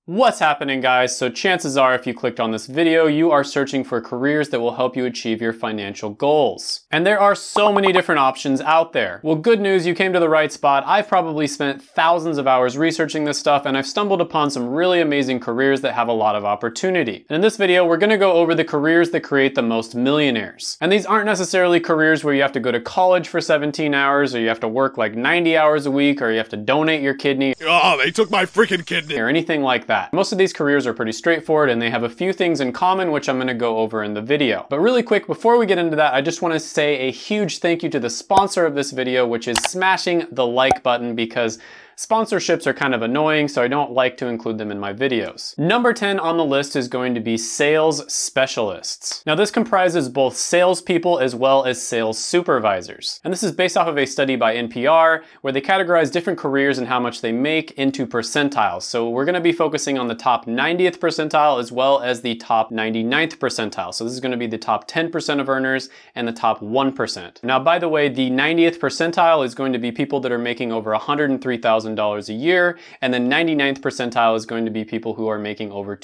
What's happening, guys? So chances are if you clicked on this video, you are searching for careers that will help you achieve your financial goals. And there are so many different options out there. Well, good news, you came to the right spot. I've probably spent thousands of hours researching this stuff, and I've stumbled upon some really amazing careers that have a lot of opportunity. And in this video, we're gonna go over the careers that create the most millionaires. And these aren't necessarily careers where you have to go to college for 17 hours, or you have to work like 90 hours a week, or you have to donate your kidney. Oh, they took my freaking kidney. Or anything like that. Most of these careers are pretty straightforward and they have a few things in common, which I'm gonna go over in the video. But really quick, before we get into that, I just wanna say a huge thank you to the sponsor of this video, which is smashing the like button, because sponsorships are kind of annoying, so I don't like to include them in my videos. Number 10 on the list is going to be sales specialists. Now this comprises both salespeople as well as sales supervisors. And this is based off of a study by NPR where they categorize different careers and how much they make into percentiles. So we're gonna be focusing on the top 90th percentile as well as the top 99th percentile. So this is gonna be the top 10% of earners and the top 1%. Now, by the way, the 90th percentile is going to be people that are making over $103,000 a year, and the 99th percentile is going to be people who are making over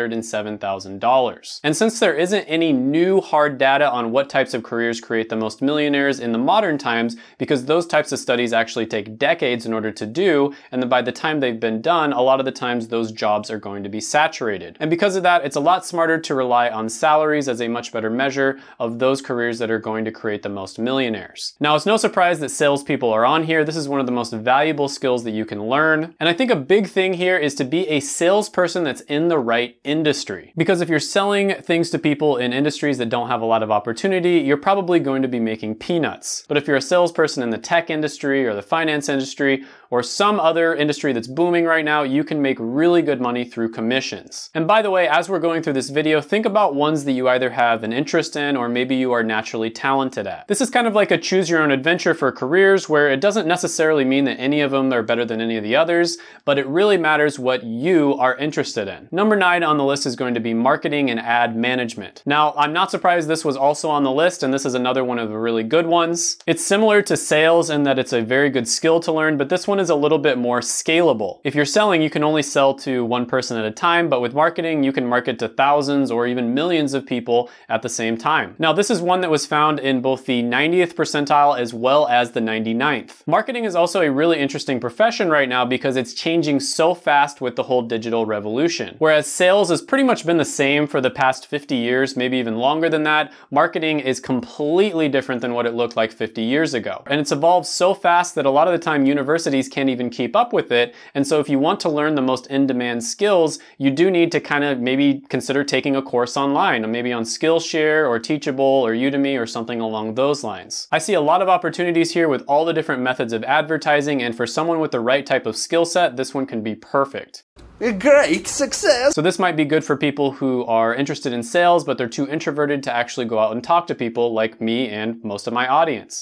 $207,000. And since there isn't any new hard data on what types of careers create the most millionaires in the modern times, because those types of studies actually take decades in order to do, and then by the time they've been done, a lot of the times those jobs are going to be saturated. And because of that, it's a lot smarter to rely on salaries as a much better measure of those careers that are going to create the most millionaires. Now, it's no surprise that salespeople are on here. This is one of the most valuable skills that you can learn. And I think a big thing here is to be a salesperson that's in the right industry. Because if you're selling things to people in industries that don't have a lot of opportunity, you're probably going to be making peanuts. But if you're a salesperson in the tech industry or the finance industry or some other industry that's booming right now, you can make really good money through commissions. And by the way, as we're going through this video, think about ones that you either have an interest in or maybe you are naturally talented at. This is kind of like a choose your own adventure for careers, where it doesn't necessarily mean that any of them are better than any of the others, but it really matters what you are interested in. Number 9 on the list is going to be marketing and ad management. Now, I'm not surprised this was also on the list, and this is another one of the really good ones. It's similar to sales in that it's a very good skill to learn, but this one is a little bit more scalable. If you're selling, you can only sell to one person at a time, but with marketing, you can market to thousands or even millions of people at the same time. Now, this is one that was found in both the 90th percentile as well as the 99th. Marketing is also a really interesting profession right now because it's changing so fast with the whole digital revolution. Whereas sales has pretty much been the same for the past 50 years, maybe even longer than that, marketing is completely different than what it looked like 50 years ago. And it's evolved so fast that a lot of the time universities can't even keep up with it. And so if you want to learn the most in-demand skills, you do need to kind of maybe consider taking a course online, or maybe on Skillshare or Teachable or Udemy or something along those lines. I see a lot of opportunities here with all the different methods of advertising, and for someone with the right type of skill set, this one can be perfect. A great success! So this might be good for people who are interested in sales, but they're too introverted to actually go out and talk to people like me and most of my audience.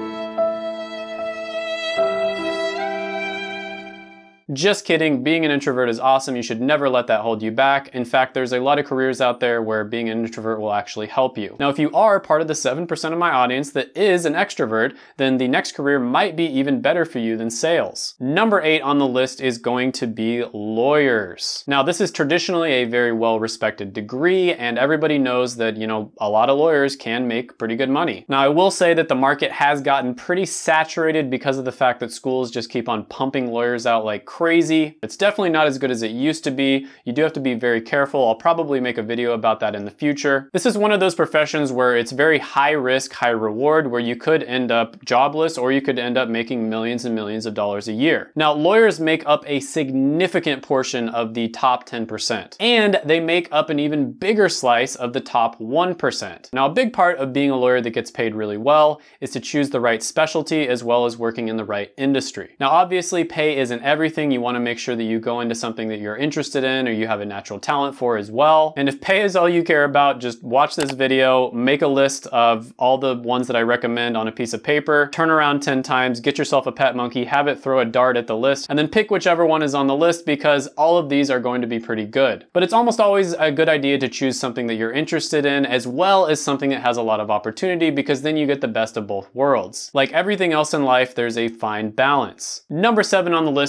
Just kidding, being an introvert is awesome. You should never let that hold you back. In fact, there's a lot of careers out there where being an introvert will actually help you. Now, if you are part of the 7% of my audience that is an extrovert, then the next career might be even better for you than sales. Number 8 on the list is going to be lawyers. Now, this is traditionally a very well-respected degree, and everybody knows that, a lot of lawyers can make pretty good money. Now, I will say that the market has gotten pretty saturated because of the fact that schools just keep on pumping lawyers out like crazy. It's definitely not as good as it used to be. You do have to be very careful. I'll probably make a video about that in the future. This is one of those professions where it's very high risk, high reward, where you could end up jobless or you could end up making millions and millions of dollars a year. Now, lawyers make up a significant portion of the top 10%, and they make up an even bigger slice of the top 1%. Now, a big part of being a lawyer that gets paid really well is to choose the right specialty as well as working in the right industry. Now, obviously, pay isn't everything. You want to make sure that you go into something that you're interested in or you have a natural talent for as well. And if pay is all you care about, just watch this video, make a list of all the ones that I recommend on a piece of paper, turn around 10 times, get yourself a pet monkey, have it throw a dart at the list, and then pick whichever one is on the list, because all of these are going to be pretty good. But it's almost always a good idea to choose something that you're interested in as well as something that has a lot of opportunity, because then you get the best of both worlds. Like everything else in life, there's a fine balance. Number 7 on the list is going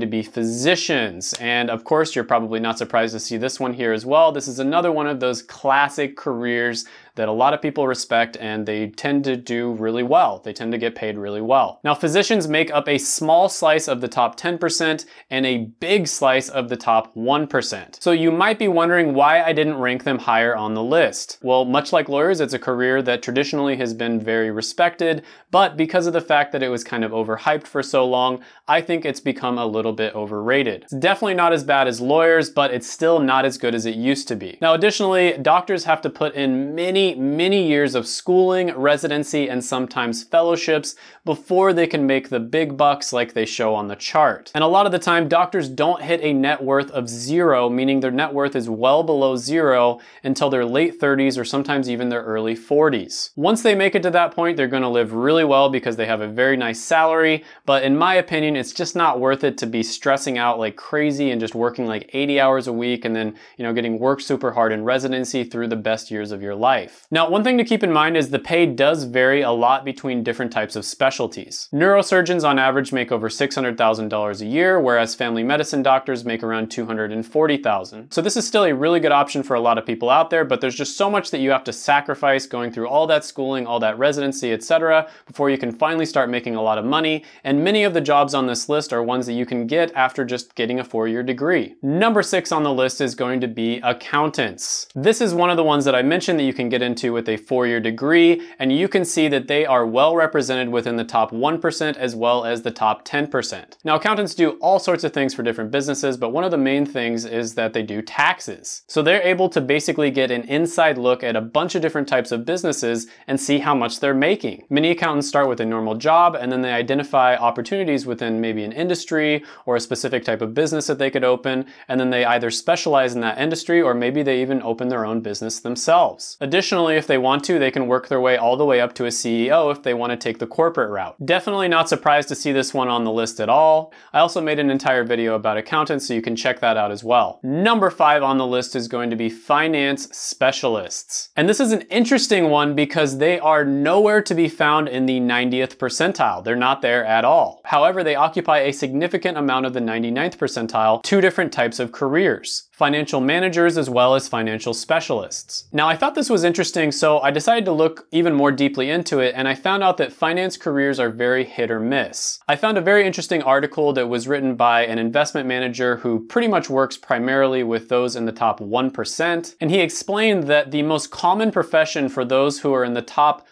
to be physicians. And of course, you're probably not surprised to see this one here as well. This is another one of those classic careers that a lot of people respect, and they tend to do really well. They tend to get paid really well. Now, physicians make up a small slice of the top 10% and a big slice of the top 1%. So you might be wondering why I didn't rank them higher on the list. Well, much like lawyers, it's a career that traditionally has been very respected, but because of the fact that it was kind of overhyped for so long, I think it's become a little bit overrated. It's definitely not as bad as lawyers, but it's still not as good as it used to be. Now, additionally, doctors have to put in many years of schooling, residency, and sometimes fellowships before they can make the big bucks like they show on the chart. And a lot of the time, doctors don't hit a net worth of 0, meaning their net worth is well below 0 until their late 30s or sometimes even their early 40s. Once they make it to that point, they're going to live really well because they have a very nice salary, but in my opinion, it's just not worth it to be stressing out like crazy and just working like 80 hours a week and then, getting worked super hard in residency through the best years of your life. Now, one thing to keep in mind is the pay does vary a lot between different types of specialties. Neurosurgeons on average make over $600,000 a year, whereas family medicine doctors make around $240,000. So this is still a really good option for a lot of people out there, but there's just so much that you have to sacrifice going through all that schooling, all that residency, etc., before you can finally start making a lot of money. And many of the jobs on this list are ones that you can get after just getting a 4-year degree. Number 6 on the list is going to be accountants. This is one of the ones that I mentioned that you can get into with a 4-year degree, and you can see that they are well represented within the top 1% as well as the top 10%. Now, accountants do all sorts of things for different businesses, but one of the main things is that they do taxes. So they're able to basically get an inside look at a bunch of different types of businesses and see how much they're making. Many accountants start with a normal job and then they identify opportunities within maybe an industry or a specific type of business that they could open, and then they either specialize in that industry or maybe they even open their own business themselves. Additionally, if they want to, they can work their way all the way up to a CEO if they want to take the corporate route. Definitely not surprised to see this one on the list at all. I also made an entire video about accountants, so you can check that out as well. Number 5 on the list is going to be finance specialists. And this is an interesting one because they are nowhere to be found in the 90th percentile. They're not there at all. However, they occupy a significant amount of the 99th percentile, 2 different types of careers: financial managers as well as financial specialists. Now, I thought this was interesting, so I decided to look even more deeply into it, and I found out that finance careers are very hit or miss. I found a very interesting article that was written by an investment manager who pretty much works primarily with those in the top 1%, and he explained that the most common profession for those who are in the top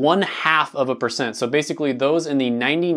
0.5%, so basically those in the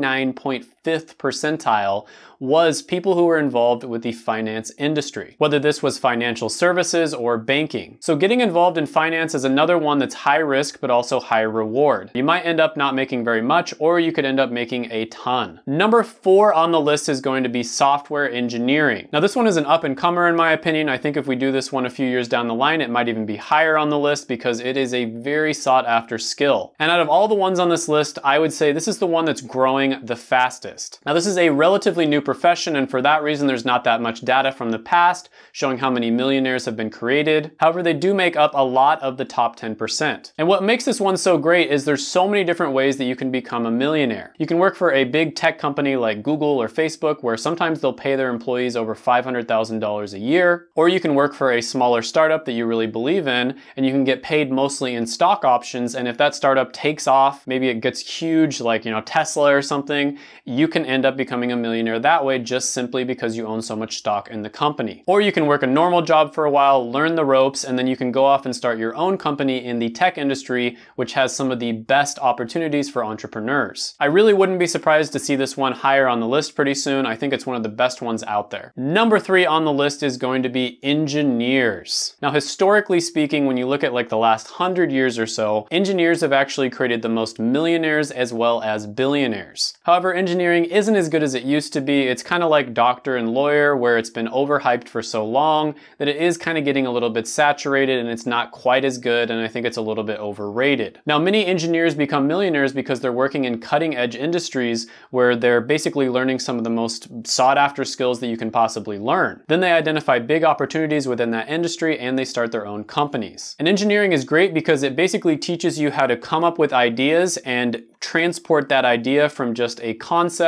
99.5th percentile, was people who were involved with the finance industry, whether this was financial services or banking. So getting involved in finance is another one that's high risk but also high reward. You might end up not making very much, or you could end up making a ton. Number 4 on the list is going to be software engineering. Now, this one is an up-and-comer in my opinion. I think if we do this one a few years down the line, it might even be higher on the list because it is a very sought-after skill. And out of all the ones on this list, I would say this is the one that's growing the fastest. Now, this is a relatively new profession, and for that reason, there's not that much data from the past showing how many millionaires have been created. However, they do make up a lot of the top 10%. And what makes this one so great is there's so many different ways that you can become a millionaire. You can work for a big tech company like Google or Facebook, where sometimes they'll pay their employees over $500,000 a year, or you can work for a smaller startup that you really believe in, and you can get paid mostly in stock options, and if that startup takes off, maybe it gets huge, like, Tesla or something, you can end up becoming a millionaire that way just simply because you own so much stock in the company. Or you can work a normal job for a while, learn the ropes, and then you can go off and start your own company in the tech industry, which has some of the best opportunities for entrepreneurs. I really wouldn't be surprised to see this one higher on the list pretty soon. I think it's one of the best ones out there. Number 3 on the list is going to be engineers. Now, historically speaking, when you look at like the last 100 years or so, engineers have actually created the most millionaires as well as billionaires. However, engineering isn't as good as it used to be. It's kind of like doctor and lawyer, where it's been overhyped for so long that it is kind of getting a little bit saturated and it's not quite as good, and I think it's a little bit overrated. Now, many engineers become millionaires because they're working in cutting edge industries where they're basically learning some of the most sought after skills that you can possibly learn. Then they identify big opportunities within that industry and they start their own companies. And engineering is great because it basically teaches you how to come up with ideas and transport that idea from just a concept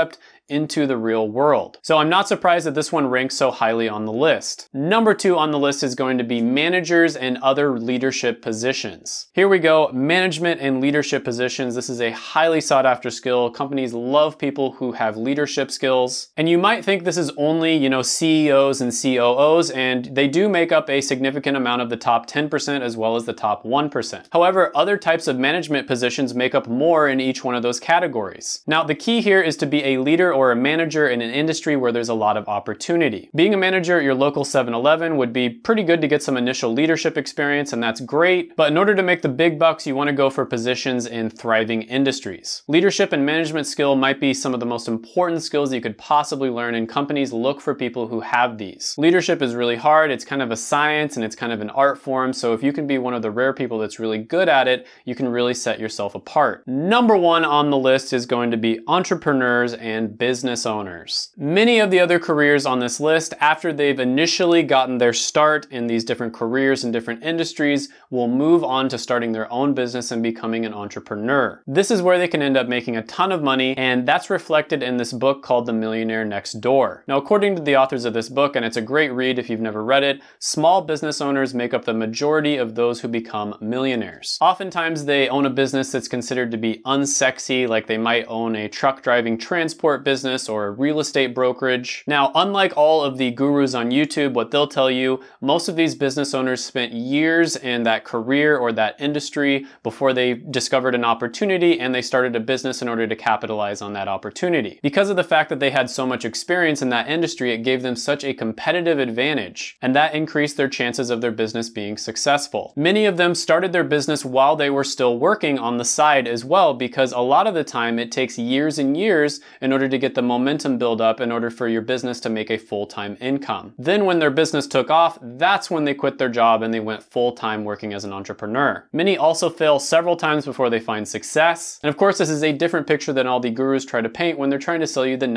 into the real world. So I'm not surprised that this one ranks so highly on the list. Number 2 on the list is going to be managers and other leadership positions. Here we go, management and leadership positions. This is a highly sought after skill. Companies love people who have leadership skills. And you might think this is only, CEOs and COOs, and they do make up a significant amount of the top 10% as well as the top 1%. However, other types of management positions make up more in each one of those categories. Now, the key here is to be a leader or a manager in an industry where there's a lot of opportunity. Being a manager at your local 7-Eleven would be pretty good to get some initial leadership experience, and that's great, but in order to make the big bucks, you want to go for positions in thriving industries. Leadership and management skill might be some of the most important skills you could possibly learn, and companies look for people who have these. Leadership is really hard. It's kind of a science and it's kind of an art form, so if you can be one of the rare people that's really good at it, you can really set yourself apart. Number 1 on the list is going to be entrepreneurs and business owners. Many of the other careers on this list, after they've initially gotten their start in these different careers and different industries, will move on to starting their own business and becoming an entrepreneur. This is where they can end up making a ton of money, and that's reflected in this book called The Millionaire Next Door. Now, according to the authors of this book, and it's a great read if you've never read it, small business owners make up the majority of those who become millionaires. Oftentimes, they own a business that's considered to be unsexy, like they might own a truck driving transport business or a real estate brokerage. Now, unlike all of the gurus on YouTube, what they'll tell you, most of these business owners spent years in that career or that industry before they discovered an opportunity and they started a business in order to capitalize on that opportunity. Because of the fact that they had so much experience in that industry, it gave them such a competitive advantage, and that increased their chances of their business being successful. Many of them started their business while they were still working on the side as well, because a lot of the time it takes years and years in order to get the momentum build up in order for your business to make a full-time income. Then when their business took off, that's when they quit their job and they went full-time working as an entrepreneur. Many also fail several times before they find success. And of course, this is a different picture than all the gurus try to paint when they're trying to sell you the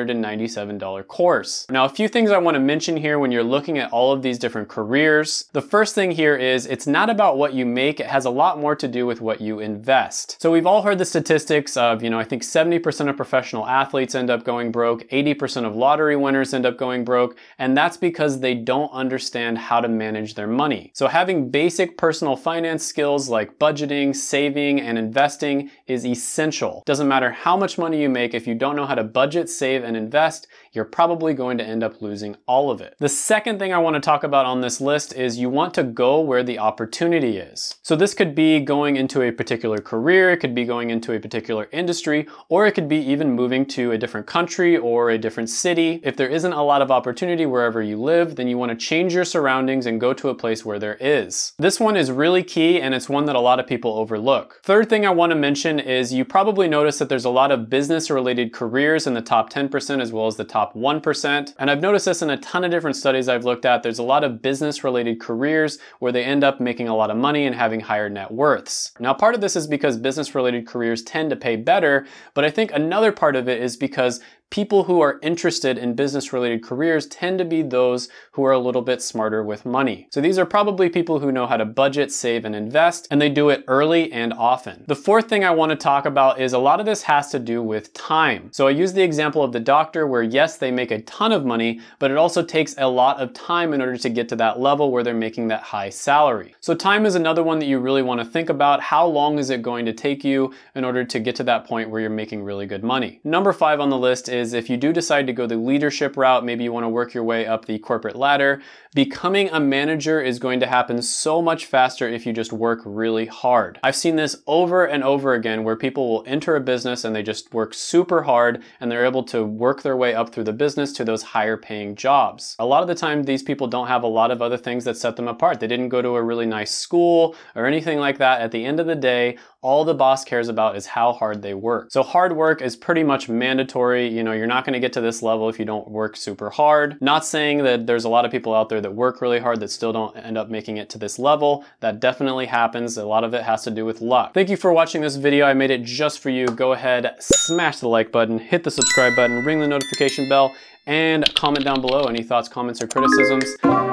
$1,997 course. Now, a few things I want to mention here when you're looking at all of these different careers. The first thing here is it's not about what you make. It has a lot more to do with what you invest. So we've all heard the statistics of, I think 70% of professional athletes end up going broke, 80% of lottery winners end up going broke, and that's because they don't understand how to manage their money. So having basic personal finance skills like budgeting, saving, and investing is essential. Doesn't matter how much money you make, if you don't know how to budget, save, and invest, you're probably going to end up losing all of it. The second thing I want to talk about on this list is you want to go where the opportunity is. So this could be going into a particular career, it could be going into a particular industry, or it could be even moving to a different country or a different city. If there isn't a lot of opportunity wherever you live, then you want to change your surroundings and go to a place where there is. This one is really key, and it's one that a lot of people overlook. Third thing I want to mention is you probably notice that there's a lot of business-related careers in the top 10% as well as the top 1%. And I've noticed this in a ton of different studies I've looked at. There's a lot of business-related careers where they end up making a lot of money and having higher net worths. Now, part of this is because business-related careers tend to pay better, but I think another part of it is because people who are interested in business-related careers tend to be those who are a little bit smarter with money. So these are probably people who know how to budget, save, and invest, and they do it early and often. The fourth thing I want to talk about is a lot of this has to do with time. So I use the example of the doctor where yes, they make a ton of money, but it also takes a lot of time in order to get to that level where they're making that high salary. So time is another one that you really want to think about. How long is it going to take you in order to get to that point where you're making really good money? Number 5 on the list is if you do decide to go the leadership route, maybe you want to work your way up the corporate ladder, becoming a manager is going to happen so much faster if you just work really hard. I've seen this over and over again where people will enter a business and they just work super hard and they're able to work their way up through the business to those higher paying jobs. A lot of the time, these people don't have a lot of other things that set them apart. They didn't go to a really nice school or anything like that. At the end of the day, all the boss cares about is how hard they work. So hard work is pretty much mandatory. You're not going to get to this level if you don't work super hard. Not saying that there's a lot of people out there that work really hard that still don't end up making it to this level. That definitely happens. A lot of it has to do with luck. Thank you for watching this video. I made it just for you. Go ahead, smash the like button, hit the subscribe button, ring the notification bell, and comment down below any thoughts, comments, or criticisms.